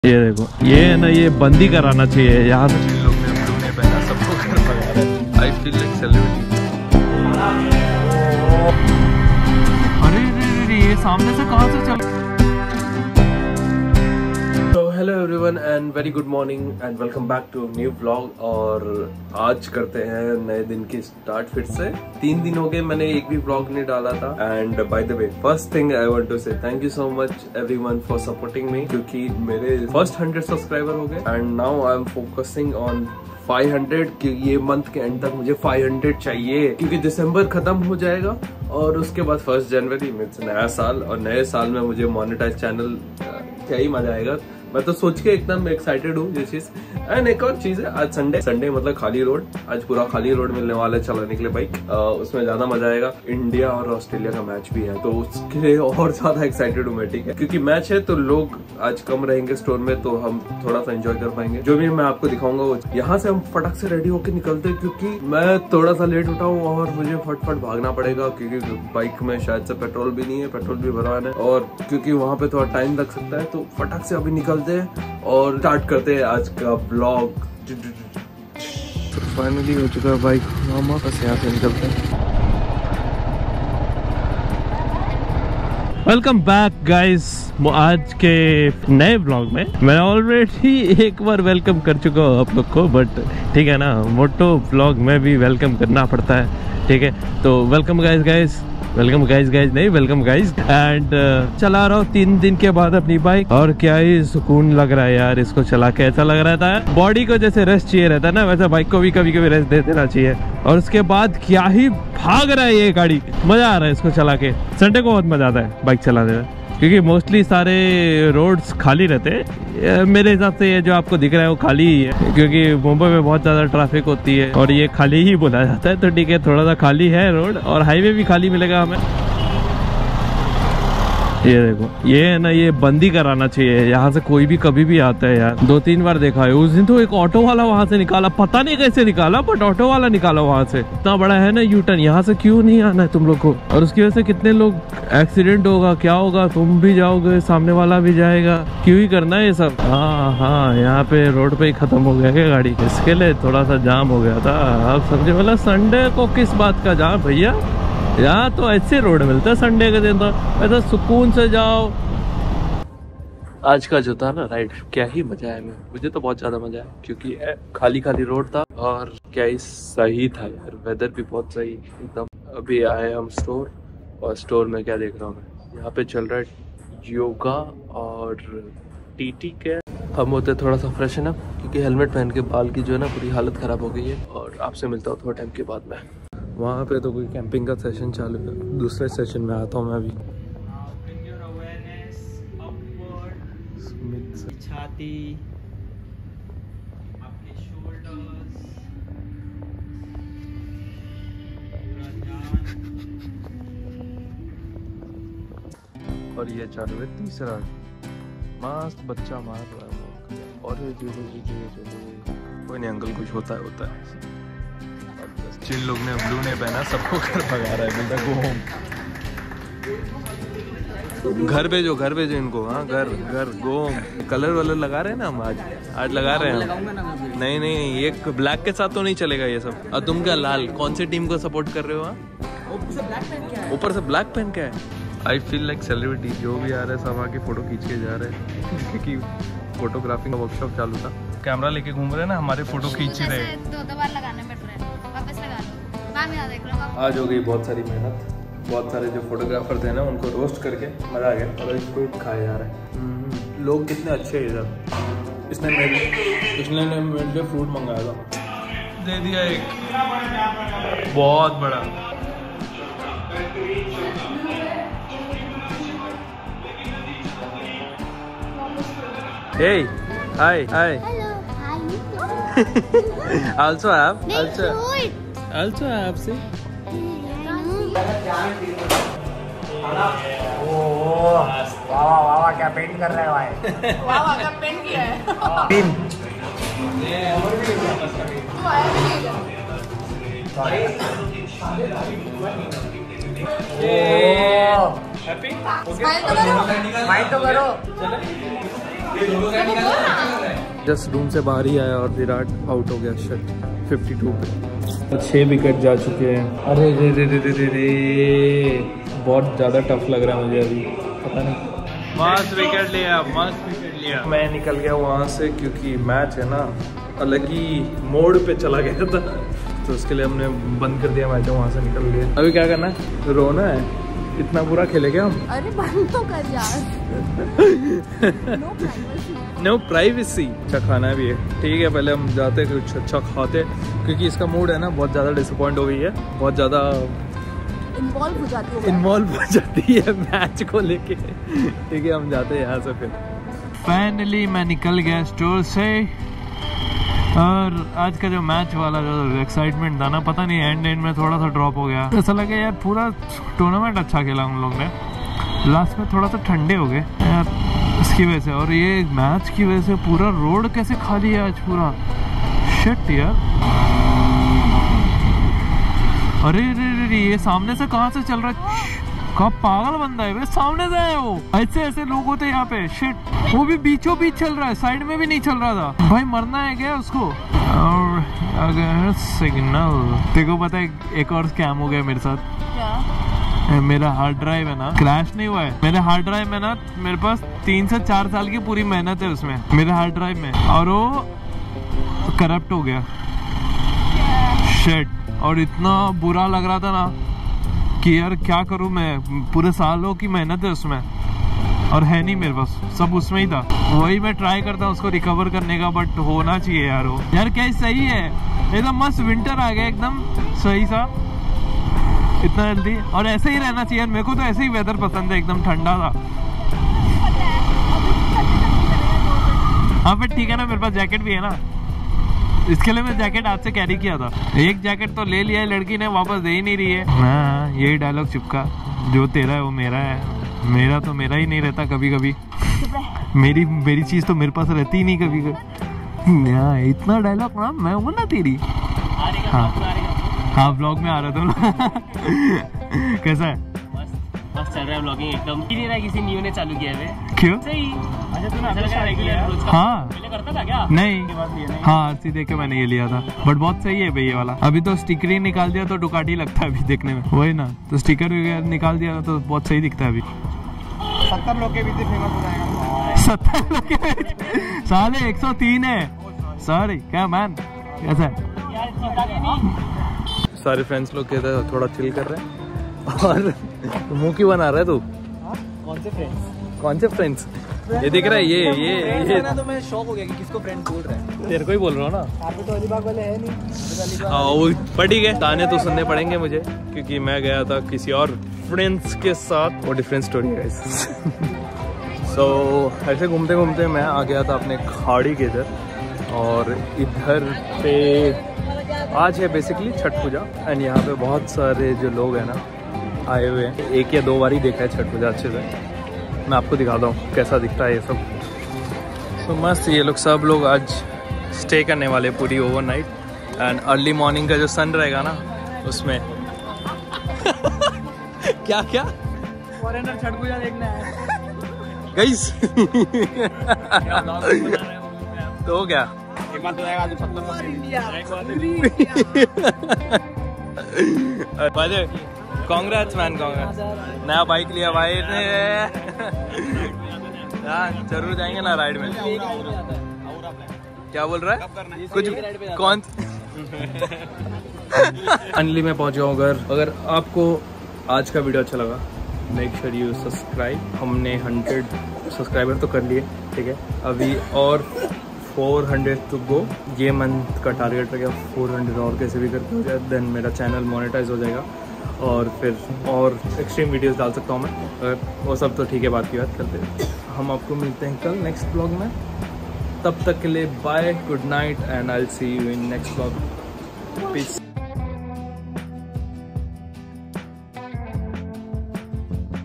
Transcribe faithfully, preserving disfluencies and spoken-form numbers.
ये देखो, ये है ना, ये बंदी कराना चाहिए यहाँ से। जिन लोग ने ब्लू नहीं पहना सबको घर भगा रहा है। I feel like celebrity. अरे रे, ये सामने से कहाँ से चल। तो hello everyone and very good morning and welcome back to new vlog. और आज करते हैं नए दिन की स्टार्ट फिर से। तीन दिन हो गए मैंने एक भी व्लॉग नहीं डाला था। And by the way, first thing I want to say thank you so much everyone for supporting me, क्योंकि मेरे फर्स्ट हंड्रेड सब्सक्राइबर हो गए and now I am focusing on five hundred कि ये मंथ के एंड तक मुझे five hundred चाहिए, क्योंकि दिसंबर खत्म हो जाएगा और उसके बाद फर्स्ट जनवरी में नया साल, और नए साल में मुझे मोनेटाइज चैनल क्या ही मजा आएगा। मैं तो सोच के एकदम एक्साइटेड हूँ ये चीज। एंड एक और चीज है, आज संडे संडे मतलब खाली रोड, आज पूरा खाली रोड मिलने वाला है चलाने के लिए बाइक। उसमें ज्यादा मजा आएगा। इंडिया और ऑस्ट्रेलिया का मैच भी है तो उसके लिए और ज्यादा एक्साइटेड हूँ मैं, ठीक है, क्योंकि मैच है तो लोग आज कम रहेंगे स्टोर में, तो हम थोड़ा सा एंजॉय कर पाएंगे। जो भी मैं आपको दिखाऊंगा वो यहाँ से हम फटक से रेडी होकर निकलते हैं, क्योंकि मैं थोड़ा सा लेट उठा हूँ और मुझे फटफट भागना पड़ेगा, क्योंकि बाइक में शायद से पेट्रोल भी नहीं है, पेट्रोल भी भरवाना है, और क्योंकि वहाँ पे थोड़ा टाइम लग सकता है, तो फटक से अभी निकलते हैं और स्टार्ट करते हैं आज का ब्लॉग। तो फाइनली हो चुका है बाइक मामा, बस यहाँ से निकलते हैं। वेलकम बैक गाइस, आज के नए ब्लॉग में मैं ऑलरेडी एक बार वेलकम कर चुका हूँ आप लोग को, बट ठीक है ना, मोटो ब्लॉग में भी वेलकम करना पड़ता है, ठीक है। तो welcome guys guys welcome guys guys नहीं वेलकम गाइस। एंड चला रहा हूँ तीन दिन के बाद अपनी बाइक, और क्या ही सुकून लग रहा है यार इसको चला के। ऐसा लग रहा था बॉडी को जैसे रेस्ट चाहिए रहता है ना, वैसे बाइक को भी कभी कभी रेस्ट दे देना चाहिए। और उसके बाद क्या ही भाग रहा है ये गाड़ी, मजा आ रहा है इसको चला के। संडे को बहुत मजा आता है बाइक चलाने में, क्योंकि मोस्टली सारे रोड्स खाली रहते हैं। मेरे हिसाब से ये जो आपको दिख रहा है वो खाली ही है, क्योंकि मुंबई में बहुत ज़्यादा ट्रैफिक होती है और ये खाली ही बोला जाता है। तो ठीक है, थोड़ा सा खाली है रोड, और हाईवे भी खाली मिलेगा हमें। ये देखो, ये है ना, ये बंदी कराना चाहिए। यहाँ से कोई भी कभी भी आता है यार। दो तीन बार देखा है। उस दिन तो एक ऑटो वाला वहाँ से निकाला, पता नहीं कैसे निकाला, बट ऑटो वाला निकाला वहाँ से। इतना बड़ा है ना यू टर्न, यहाँ से क्यों नहीं आना है तुम लोग को। और उसकी वजह से कितने लोग एक्सीडेंट होगा, क्या होगा, तुम भी जाओगे, सामने वाला भी जाएगा, क्यों ही करना है ये सब। हाँ हाँ, यहाँ पे रोड पे ही खत्म हो गया क्या गाड़ी, इसके लिए थोड़ा सा जाम हो गया था। आप समझे, मतलब संडे को किस बात का जाम भैया, यहाँ तो ऐसे रोड मिलता है संडे के दिन, तो ऐसा सुकून से जाओ। आज का जो था ना राइड, क्या ही मजा आया। मैं मुझे तो बहुत ज्यादा मजा आया, क्योंकि खाली खाली रोड था और क्या ही सही था यार, वेदर भी बहुत सही एकदम। अभी आए हम स्टोर, और स्टोर में क्या देख रहा हूँ मैं, यहाँ पे चल रहा है योगा और टीटी के। हम होते थोड़ा सा फ्रेश है ना, क्योंकि हेलमेट पहन के बाल की जो है ना पूरी हालत खराब हो गई है। और आपसे मिलता हूँ थोड़ा टाइम के बाद में। वहाँ पे तो कोई कैंपिंग का सेशन चालू है, दूसरे सेशन में आता हूँ मैं अभी। छाती, आपके शोल्डर्स, और ये चालू है तीसरा, मस्त बच्चा मार रहा है। और ये जो कोई नहीं अंकल, कुछ होता है होता है। जिन लोग ने ब्लू नहीं पहना सबको घर भगा रहा है, बेटा गो होम। घर भेजो घर भेजो इनको। हाँ, घर घर गो होम। कलर वलर लगा रहे हैं ना हम, आज आज लगा रहे हैं। नहीं नहीं, एक ब्लैक के साथ तो नहीं चलेगा ये सब। और तुम क्या लाल, कौन से टीम को सपोर्ट कर रहे हो? ऊपर से ब्लैक पहन के है। I feel like celebrity. जो भी आ रहे हैं सब आके फोटो खींच के जा रहे हैं, क्योंकि फोटोग्राफी का वर्कशॉप चालू था। कैमरा लेके घूम रहे हैं ना, हमारे फोटो खींच रहे हैं। दो दो बार लगाने पड़ रहे हैं, वापस लगा लो। मैम यहाँ देख लो। आज हो गई बहुत सारी मेहनत, बहुत सारे जो फोटोग्राफर थे ना उनको रोस्ट करके मजा आ गया। और फ्रूट खाया जा रहा है। लोग कितने अच्छे हैं इधर। इसने मेरे इसने मेरे लिए फ्रूट मंगाया था, दे दिया एक बहुत बड़ा। Hey, hi, hi. Hello, hi. Also have, They also, threw it. also have. See. वाह वाह क्या पेंट कर रहा है भाई। वाह वाह क्या पेंट किया है। Pin happy? स्माइल तो करो, स्माइल तो करो। जस्ट रूम से बाहर ही आया और विराट आउट हो गया शट बावन पे। छह विकेट जा चुके हैं। अरे रे रे रे रे रे रे बहुत ज़्यादा टफ लग रहा है मुझे अभी, पता नहीं। मस्त विकेट लिया, मस्त विकेट लिया। मैं निकल गया वहाँ से क्योंकि मैच है ना अलग ही मोड पे चला गया था, तो उसके लिए हमने बंद कर दिया मैच, वहाँ से निकल गया। अभी क्या करना है? रोना है? इतना बुरा खेलेंगे हम? अरे बंद तो कर यार। No privacy. अच्छा खाना भी है, ठीक है। पहले हम जाते कुछ अच्छा खाते, क्योंकि इसका मूड है ना बहुत ज़्यादा डिसअपॉइंट हो गई है, बहुत ज़्यादा इन्वॉल्व हो जाती है इन्वॉल्व हो जाती है मैच को लेके। ठीक है हम जाते हैं यहाँ से। फिर फाइनली मैं निकल गया स्टोर से, और आज का जो मैच वाला जो एक्साइटमेंट था ना, पता नहीं एंड एंड में थोड़ा सा ड्रॉप हो गया। ऐसा लगे यार पूरा टूर्नामेंट अच्छा खेला हम लोग ने, लास्ट में थोड़ा सा ठंडे हो गए यार इसकी वजह से, और ये मैच की वजह से पूरा रोड कैसे खाली है आज पूरा। शिट यार। अरे रे रे रे ये सामने से कहाँ से चल रहा है? कब पागल बंदा है वे, सामने से है वो। ऐसे ऐसे लोग होते यहाँ पे। शिट, वो भी बीचों बीच चल रहा है, साइड में भी नहीं चल रहा था। भाई मरना है क्या उसको? और अगर सिग्नल देखो, पता है एक और स्कैम हो गया मेरे साथ। क्या? मेरा हार्ड ड्राइव है ना, क्रैश नहीं हुआ है। मेरे हार्ड ड्राइव में ना, मेरे पास तीन से चार साल की पूरी मेहनत है उसमें, मेरे हार्ड ड्राइव में, और वो करप्ट हो गया। शिट, और इतना बुरा लग रहा था ना कि यार क्या करूं मैं, पूरे सालों की मेहनत है उसमें और है नहीं मेरे पास, सब उसमें ही था। वही मैं ट्राई करता हूँ उसको रिकवर करने का, बट होना चाहिए यार वो। यार क्या सही है, एकदम मस्त विंटर आ गया, एकदम सही सा, इतना जल्दी। और ऐसे ही रहना चाहिए, मेरे को तो ऐसे ही वेदर पसंद है, एकदम ठंडा था। हाँ फिर ठीक है ना, मेरे पास जैकेट भी है ना, इसके लिए मैं जैकेट आज से कैरी किया था। एक जैकेट तो ले लिया है, लड़की ने वापस दे ही नहीं रही है। हाँ यही डायलॉग चिपका, जो तेरा है वो मेरा है, मेरा तो मेरा ही नहीं रहता कभी कभी। मेरी मेरी चीज तो मेरे पास रहती ही नहीं कभी कभी। हाँ इतना डायलॉग ना, मैं हूँ ना तेरी। हाँ हाँ ब्लॉग में आ रहा था ना। कैसा है? बस चल रहा है ब्लॉगिंग एकदम। नहीं रहा, किसी न्यू ने चालू किया है। क्यों? सही। अच्छा तूने अच्छा लगा रेगुलर रोज का? हाँ पहले करता था क्या? नहीं, हाँ आरसी देख के मैंने ये लिया था, बट बहुत सही है भाई ये वाला। अभी तो स्टिकर ही निकाल दिया तो डुकाटी लगता है अभी देखने में, वही ना, तो स्टिकर वगैरह निकाल दिया तो बहुत सही दिखता है अभी। सत्तर लोग के बीच फेमस हो जाएगा। सत्तर लोग के बीच साले एक सौ तीन है। सॉरी क्या मैन, कैसा है? सारे फ्रेंड्स लोग कहते हैं थोड़ा चिल कर रहे हैं, और मुंह क्यों बना रहा है तू? कौन से फ्रेंड्स? कौन से फ्रेंड्स? ये दिख रहा है, ये ये ये ना, तो मैं शॉक हो गया कि किसको फ्रेंड बोल रहे हैं। तेरे को ही बोल रहा हूँ ना। आप तो अलीबाग वाले हैं नहीं। हाँ वो पर ठीक है, ताने तो सुनने पड़ेंगे मुझे, क्योंकि मैं गया था किसी और फ्रेंड्स के साथ, वो डिफरेंट स्टोरी है। सो ऐसे घूमते घूमते मैं आ गया था अपने खाड़ी के इधर, और इधर पे आज है बेसिकली छठ पूजा, एंड यहाँ पे बहुत सारे जो लोग हैं ना आए हुए हैं। एक या दो बार ही देखा है छठ पूजा अच्छे से, मैं आपको दिखाता हूँ कैसा दिखता है ये सब। सो so, मस्त, ये लोग सब लोग आज स्टे करने वाले पूरी ओवरनाइट, एंड अर्ली मॉर्निंग का जो सन रहेगा ना उसमें क्या क्या फॉरेनर छठ पूजा देखना है गाइस। तो क्या एक बात तो आएगा आज कांग्रेट्स मैन, कांग्रेट्स, नया बाइक लिया भाई ने। हाँ जरूर जाएंगे ना राइड में। क्या बोल रहा है कुछ कौन? फाइनली मैं पहुंच गया घर। अगर आपको आज का वीडियो अच्छा लगा, मेक श्योर यू सब्सक्राइब। हमने हंड्रेड सब्सक्राइबर तो कर लिए, ठीक है, अभी और फोर हंड्रेड टू गो। ये मंथ का टारगेट रहेगा फोर हंड्रेड, और कैसे भी करके हो जाए, देन मेरा चैनल मोनेटाइज हो जाएगा, और फिर और एक्सट्रीम वीडियोस डाल सकता हूँ मैं। अगर वो सब तो ठीक है, बात की बात करते हैं। हम आपको मिलते हैं कल नेक्स्ट ब्लॉग में, तब तक के लिए bye, good night, and I will see you in next blog. Piece.